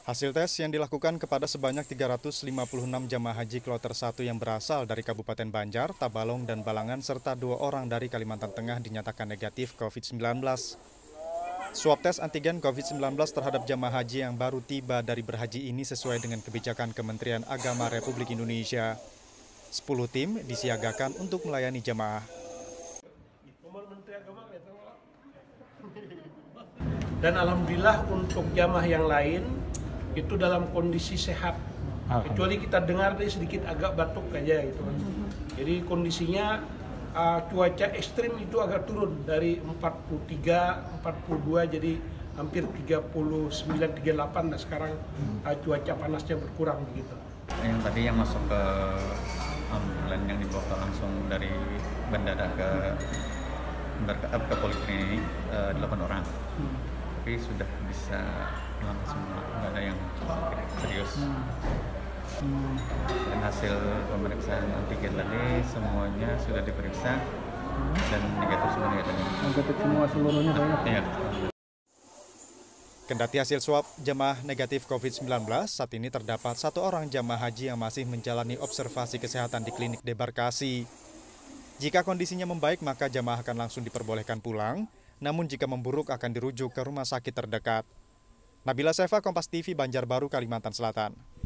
Hasil tes yang dilakukan kepada sebanyak 356 jamaah haji kloter 1 yang berasal dari Kabupaten Banjar, Tabalong, dan Balangan, serta 2 orang dari Kalimantan Tengah dinyatakan negatif COVID-19. Swab tes antigen COVID-19 terhadap jamaah haji yang baru tiba dari berhaji ini sesuai dengan kebijakan Kementerian Agama Republik Indonesia. 10 tim disiagakan untuk melayani jamaah. Dan alhamdulillah untuk jamaah yang lain itu dalam kondisi sehat. Kecuali kita dengar dia sedikit agak batuk aja gitu. Jadi kondisinya cuaca ekstrim itu agak turun dari 43, 42 jadi hampir 39, 38. Nah sekarang cuaca panasnya berkurang begitu. Yang tadi yang masuk ke ambulan yang dibawa langsung dari bandara ke poliklinik 8 orang. Tapi sudah bisa pulang semua, nggak ada yang serius. Dan hasil pemeriksaan antigen tadi semuanya sudah diperiksa dan negatif semuanya. Negatif semua seluruhnya banyak. Iya. Kendati hasil swab jemaah negatif COVID-19, saat ini terdapat 1 orang jamaah haji yang masih menjalani observasi kesehatan di klinik debarkasi. Jika kondisinya membaik, maka jamaah akan langsung diperbolehkan pulang, namun jika memburuk akan dirujuk ke rumah sakit terdekat. Nabila Seva, Kompas TV, Banjarbaru, Kalimantan Selatan.